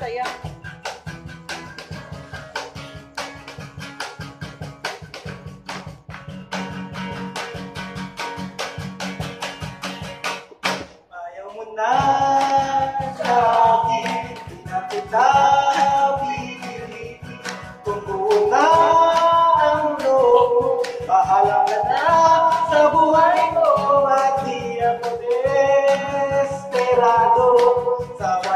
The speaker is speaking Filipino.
saya. Ayaw mo na sa akin, di na kita pipilitin. Kung buo na ang loob mo, bahala ka na sa buhay ko. At di ako desperado sa